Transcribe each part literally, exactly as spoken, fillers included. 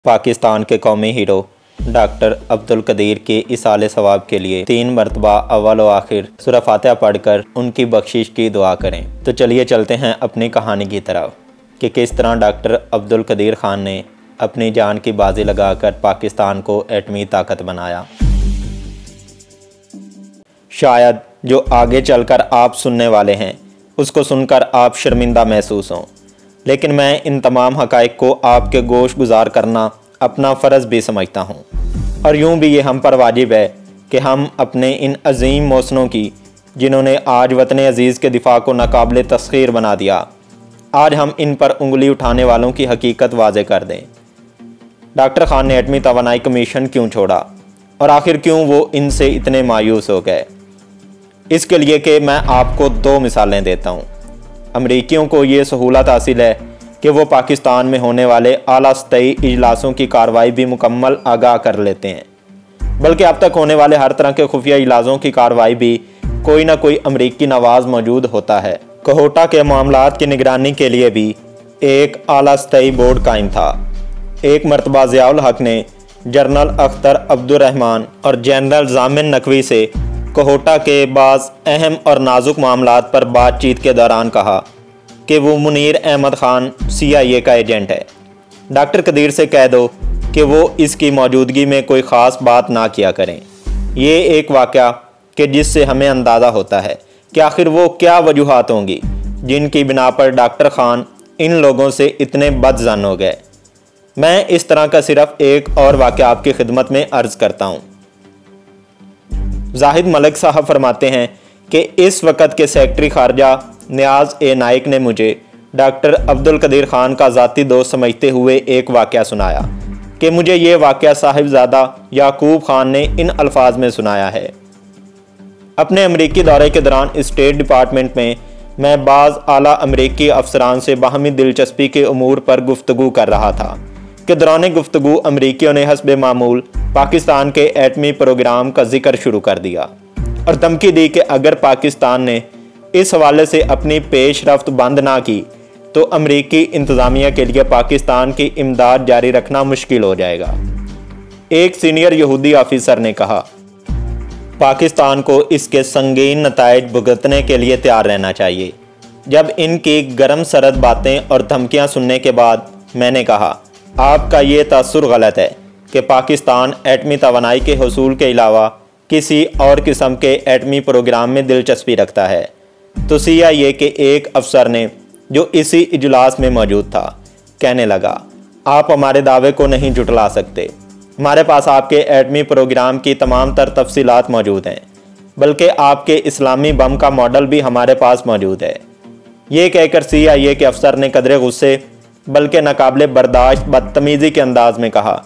पाकिस्तान के कौमी hero doctor Abdul Qadeer के इसाले सवाब के लिए तीन मरतबा अव्वल व आखिर सूरह फातिहा पढ़कर उनकी बख्शिश की दुआ करें। तो चलिए चलते हैं अपनी कहानी की तरफ कि किस तरह डॉक्टर अब्दुल कदीर ख़ान ने अपनी जान की बाजी लगाकर पाकिस्तान को एटमी ताकत बनाया। शायद जो आगे चलकर आप सुनने वाले हैं उसको सुनकर आप शर्मिंदा महसूस हों, लेकिन मैं इन तमाम हक़ाइक़ को आपके गोश गुजार करना अपना फ़र्ज़ भी समझता हूँ। और यूँ भी ये हम पर वाजिब है कि हम अपने इन अजीम मौसनों की, जिन्होंने आज वतन अज़ीज़ के दिफा को नाकाबिल तस्ख़ीर बना दिया, आज हम इन पर उंगली उठाने वालों की हकीकत वाज़े कर दें। डॉक्टर ख़ान ने एटमी तवानाई कमीशन क्यों छोड़ा और आखिर क्यों वो इनसे इतने मायूस हो गए? इसके लिए कि मैं आपको दो मिसालें देता हूँ। अमरीकियों को ये सहूलत हासिल है कि वो पाकिस्तान में होने वाले आला सतही इजलासों की कार्रवाई भी मुकम्मल आगाह कर लेते हैं, बल्कि अब तक होने वाले हर तरह के खुफिया इजलासों की कार्रवाई भी कोई ना कोई अमरीकी नवाज मौजूद होता है। कोहोटा के मामलात की निगरानी के लिए भी एक आला सतही बोर्ड कायम था। एक मरतबा ज़ियाउल हक ने जनरल अख्तर अब्दुर्रहमान और जनरल जामिन नकवी से कोहोटा के बाज़ अहम और नाजुक मामलात पर बातचीत के दौरान कहा कि वो मुनीर अहमद ख़ान सी आई ए का एजेंट है। डॉक्टर कदीर से कह दो कि वो इसकी मौजूदगी में कोई ख़ास बात ना किया करें। ये एक वाक़या कि जिससे हमें अंदाज़ा होता है कि आखिर वो क्या वजूहात होंगी जिनकी बिना पर डॉक्टर ख़ान इन लोगों से इतने बदज़न हो गए। मैं इस तरह का सिर्फ़ एक और वाक़या आपकी खिदमत में अर्ज़ करता हूँ। जाहिद मलिक साहब फरमाते हैं कि इस वक़्त के सेक्रेटरी खारजा नियाज़ ए नाइक ने मुझे डॉक्टर अब्दुल कदीर ख़ान का ज़ाती दोस्त समझते हुए एक वाक़या सुनाया कि मुझे ये वाक़या साहिबजादा याकूब ख़ान ने इन अल्फाज में सुनाया है। अपने अमरीकी दौरे के दौरान स्टेट डिपार्टमेंट में मैं बाज़ आला अमरीकी अफसरान से बाहमी दिलचस्पी के उमूर पर गुफ्तगू कर रहा था कि दौरान गुफ्तगू अमरीकियों ने हस्बे मामूल पाकिस्तान के एटमी प्रोग्राम का जिक्र शुरू कर दिया और धमकी दी कि अगर पाकिस्तान ने इस हवाले से अपनी पेशरफ्त बंद ना की तो अमरीकी इंतज़ामिया के लिए पाकिस्तान की इमदाद जारी रखना मुश्किल हो जाएगा। एक सीनियर यहूदी ऑफिसर ने कहा, पाकिस्तान को इसके संगीन नताइज भुगतने के लिए तैयार रहना चाहिए। जब इनकी गर्म सरद बातें और धमकियां सुनने के बाद मैंने कहा, आपका ये तासुर गलत है कि पाकिस्तान एटमी तवानाई के हसूल के अलावा किसी और किस्म के एटमी प्रोग्राम में दिलचस्पी रखता है, तो सी आई ए के एक अफसर ने जो इसी इजलास में मौजूद था कहने लगा, आप हमारे दावे को नहीं जुटला सकते। हमारे पास आपके एटमी प्रोग्राम की तमाम तर तफसीलात मौजूद हैं, बल्कि आपके इस्लामी बम का मॉडल भी हमारे पास मौजूद है। ये कहकर सी आई ए के अफसर ने कदरे गुस्से बल्कि नाकाबिले बर्दाश्त बदतमीज़ी के अंदाज में कहा,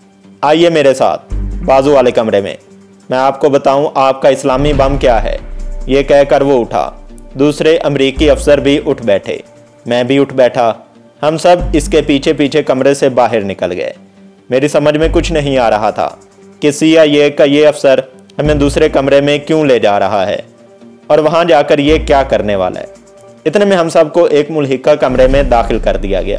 आइए मेरे साथ बाजू वाले कमरे में, मैं आपको बताऊं आपका इस्लामी बम क्या है। ये कहकर वो उठा। दूसरे अमरीकी अफसर भी उठ बैठे, मैं भी उठ बैठा। हम सब इसके पीछे पीछे कमरे से बाहर निकल गए। मेरी समझ में कुछ नहीं आ रहा था कि सी आई ए का ये अफसर हमें दूसरे कमरे में क्यों ले जा रहा है और वहाँ जाकर ये क्या करने वाला है। इतने में हम सबको एक मुल्हिका कमरे में दाखिल कर दिया गया।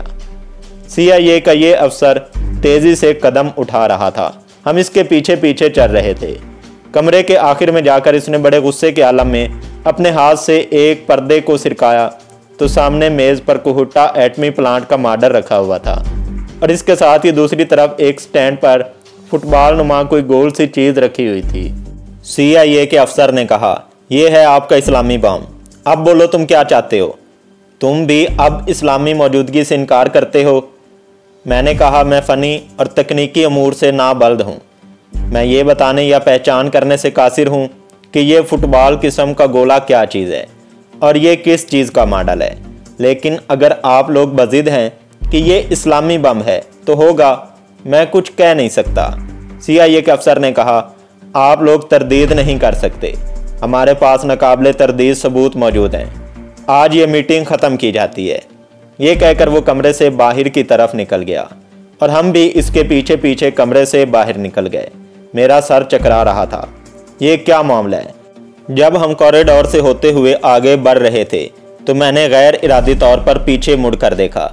सी आई ए का ये अफसर तेज़ी से कदम उठा रहा था। हम इसके पीछे पीछे चल रहे थे। कमरे के आखिर में जाकर इसने बड़े गुस्से के आलम में अपने हाथ से एक पर्दे को सिरकाया तो सामने मेज़ पर कोहोटा एटमी प्लांट का मॉडल रखा हुआ था और इसके साथ ही दूसरी तरफ एक स्टैंड पर फुटबॉल नुमा कोई गोल सी चीज़ रखी हुई थी। सी आई ए के अफसर ने कहा, यह है आपका इस्लामी बम, अब बोलो तुम क्या चाहते हो। तुम भी अब इस्लामी मौजूदगी से इनकार करते हो। मैंने कहा, मैं फ़नी और तकनीकी अमूर से नाबल्द हूँ। मैं ये बताने या पहचान करने से कासिर हूँ कि ये फ़ुटबॉल किस्म का गोला क्या चीज़ है और ये किस चीज़ का मॉडल है। लेकिन अगर आप लोग बज़िद हैं कि ये इस्लामी बम है तो होगा, मैं कुछ कह नहीं सकता। सी आई ए के अफसर ने कहा, आप लोग तरदीद नहीं कर सकते, हमारे पास नाकाबिले तरदीद सबूत मौजूद हैं। आज ये मीटिंग ख़त्म की जाती है। ये कहकर वो कमरे से बाहर की तरफ निकल गया और हम भी इसके पीछे पीछे कमरे से बाहर निकल गए। मेरा सर चकरा रहा था, ये क्या मामला है। जब हम कॉरिडोर से होते हुए आगे बढ़ रहे थे तो मैंने गैर इरादी तौर पर पीछे मुड़कर देखा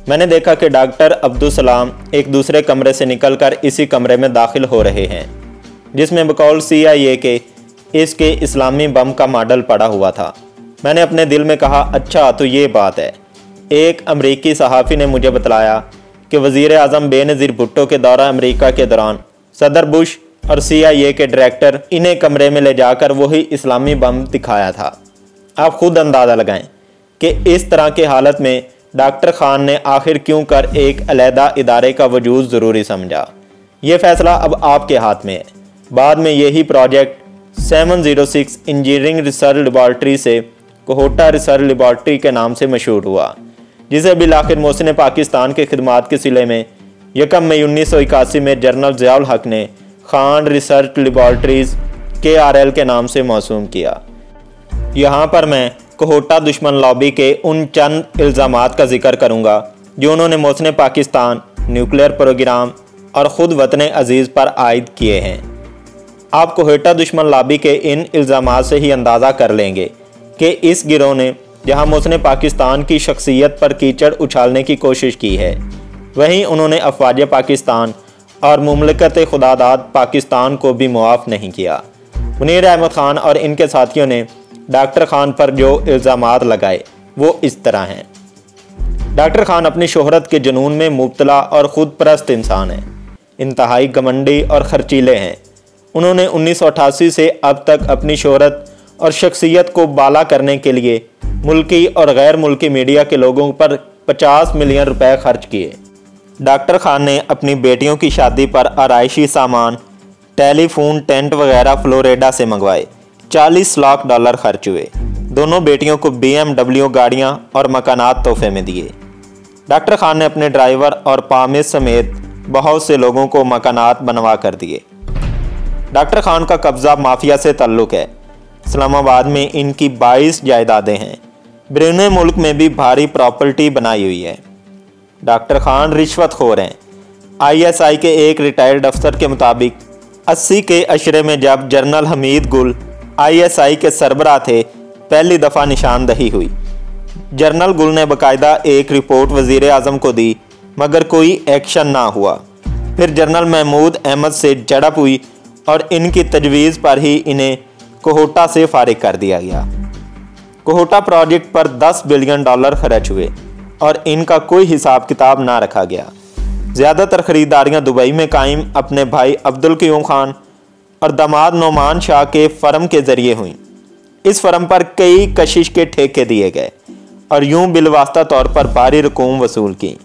मैंने देखा कि डॉक्टर अब्दुल सलाम एक दूसरे कमरे से निकलकर इसी कमरे में दाखिल हो रहे हैं जिसमें बकौल सी आई ए के इसके इस्लामी बम का मॉडल पड़ा हुआ था। मैंने अपने दिल में कहा, अच्छा तो ये बात है। एक अमरीकी सहाफ़ी ने मुझे बतलाया कि वज़ीर आज़म बेनज़ीर भुट्टो के दौरा अमेरिका के दौरान सदर बुश और सी आई ए के डायरेक्टर इन्हें कमरे में ले जाकर वही इस्लामी बम दिखाया था। आप खुद अंदाज़ा लगाएं कि इस तरह की हालत में डॉक्टर खान ने आखिर क्यों कर एक अलहदा इदारे का वजूद ज़रूरी समझा। ये फ़ैसला अब आपके हाथ में है। बाद में यही project seven zero six engineering research laboratory से कोहोटा रिसर्च लेबॉर्ट्री के नाम से मशहूर हुआ, जिसे बिलाखिर मोहसिन पाकिस्तान के खिदमात के सिले में यकम मई उन्नीस सौ इक्यासी में जनरल ज़ियाउल हक ने Khan research laboratories K R L के नाम से मौसूम किया। यहाँ पर मैं कोहोटा दुश्मन लॉबी के उन चंद इल्ज़ामात का जिक्र करूँगा जो उन्होंने मोहसिन पाकिस्तान, न्यूक्लियर प्रोग्राम और ख़ुद वतन अजीज़ पर आयद किए हैं। आप कोहोटा दुश्मन लॉबी के इन इल्ज़ामात से ही अंदाज़ा कर लेंगे कि इस गिरोह ने जहाँ मोहसिन पाकिस्तान की शख्सियत पर कीचड़ उछालने की कोशिश की है, वहीं उन्होंने अफवाज पाकिस्तान और मुमलिकत खुदादाद पाकिस्तान को भी मुआफ़ नहीं किया। मुनीर अहमद ख़ान और इनके साथियों ने डॉक्टर खान पर जो इल्ज़ामात लगाए वो इस तरह हैं। डॉक्टर खान अपनी शोहरत के जुनून में मुब्तला और ख़ुद परस्त इंसान हैं, इंतहाई घमंडी और खर्चीले हैं। उन्होंने उन्नीस सौ अट्ठासी से अब तक अपनी शोहरत और शख्सियत को बाला करने के लिए मुल्की और गैर मुल्की मीडिया के लोगों पर पचास मिलियन रुपए खर्च किए। डॉक्टर खान ने अपनी बेटियों की शादी पर आराइशी सामान, टेलीफोन, टेंट वगैरह फ्लोरिडा से मंगवाए। चालीस लाख डॉलर खर्च हुए। दोनों बेटियों को बी एम डब्ल्यू गाड़ियाँ और मकानात तोहफे में दिए। डॉक्टर खान ने अपने ड्राइवर और पामिस समेत बहुत से लोगों को मकानात बनवा कर दिए। डॉक्टर खान का कब्ज़ा माफिया से ताल्लुक़ है। इस्लामाबाद में इनकी बाईस जायदादें हैं। बैरून मुल्क में भी भारी प्रॉपर्टी बनाई हुई है। डॉक्टर खान रिश्वतखोर हैं। आई एस आई के एक रिटायर्ड अफसर के मुताबिक अस्सी के अशरे में जब जनरल हमीद गुल आई एस आई के सरबराह थे, पहली दफ़ा निशानदही हुई। जनरल गुल ने बाकायदा एक रिपोर्ट वज़ीर आज़म को दी, मगर कोई एक्शन ना हुआ। फिर जनरल महमूद अहमद से झड़प हुई और इनकी तजवीज़ पर ही इन्हें कोहोटा से फारिग कर दिया गया। कोहोटा प्रोजेक्ट पर दस बिलियन डॉलर खर्च हुए और इनका कोई हिसाब किताब ना रखा गया। ज़्यादातर ख़रीदारियाँ दुबई में कायम अपने भाई अब्दुल क़यूम खान और दामाद नोमान शाह के फर्म के ज़रिए हुई। इस फर्म पर कई कशिश के ठेके दिए गए और यूं बिलवास्ता तौर पर भारी रकूम वसूल की।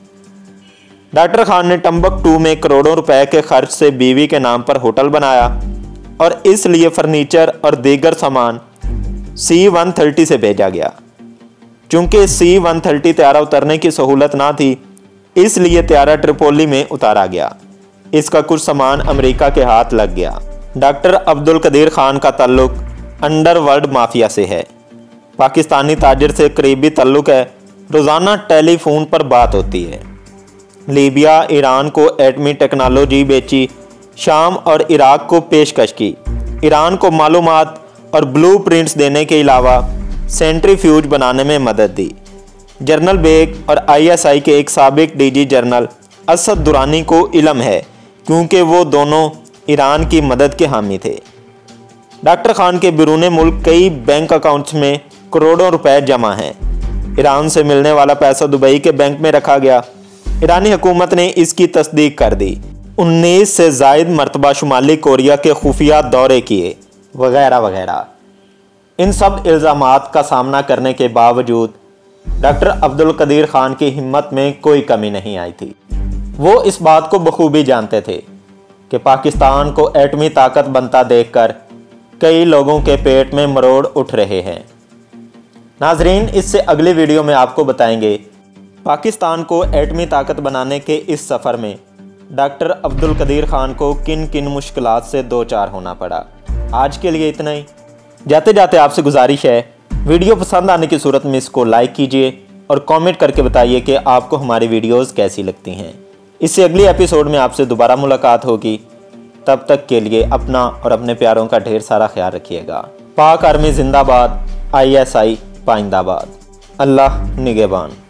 डॉक्टर खान ने टम्बकटू में करोड़ों रुपए के खर्च से बीवी के नाम पर होटल बनाया और इसलिए फर्नीचर और दीगर सामान सी वन थर्टी से भेजा गया। चूंकि सी वन थर्टी त्यारा उतरने की सहूलत ना थी, इसलिए त्यारा ट्रिपोली में उतारा गया। इसका कुछ सामान अमेरिका के हाथ लग गया। डॉक्टर अब्दुल कदीर खान का ताल्लुक अंडरवर्ल्ड माफिया से है। पाकिस्तानी ताजिर से करीबी ताल्लुक है। रोज़ाना टेलीफोन पर बात होती है। लीबिया ईरान को एटमी टेक्नोलॉजी बेची, शाम और इराक को पेशकश की। ईरान को मालूमात और ब्लूप्रिंट्स देने के अलावा सेंट्रीफ्यूज बनाने में मदद दी। जनरल बेग और आई एस आई के एक साबिक D G general Asad Durrani को इल्म है, क्योंकि वो दोनों ईरान की मदद के हामी थे। डॉक्टर खान के बैरून मुल्क कई बैंक अकाउंट्स में करोड़ों रुपए जमा हैं। ईरान से मिलने वाला पैसा दुबई के बैंक में रखा गया। ईरानी हुकूमत ने इसकी तस्दीक कर दी। उन्नीस से ज़ायद मरतबा शुमाली कोरिया के खुफिया दौरे किए, वगैरह वगैरह। इन सब इल्ज़ामात का सामना करने के बावजूद डॉक्टर अब्दुल कदीर खान की हिम्मत में कोई कमी नहीं आई थी। वो इस बात को बखूबी जानते थे कि पाकिस्तान को एटमी ताकत बनता देखकर कई लोगों के पेट में मरोड़ उठ रहे हैं। नाजरीन, इससे अगली वीडियो में आपको बताएंगे पाकिस्तान को एटमी ताकत बनाने के इस सफ़र में डॉक्टर अब्दुल कदीर खान को किन किन मुश्किलात से दो चार होना पड़ा। आज के लिए इतना ही। जाते जाते आपसे गुजारिश है, वीडियो पसंद आने की सूरत में इसको लाइक कीजिए और कमेंट करके बताइए कि आपको हमारी वीडियोस कैसी लगती हैं। इससे अगली एपिसोड में आपसे दोबारा मुलाकात होगी। तब तक के लिए अपना और अपने प्यारों का ढेर सारा ख्याल रखिएगा। पाक आर्मी जिंदाबाद, आई एस आई पाइंदाबाद। अल्लाह निगहबान।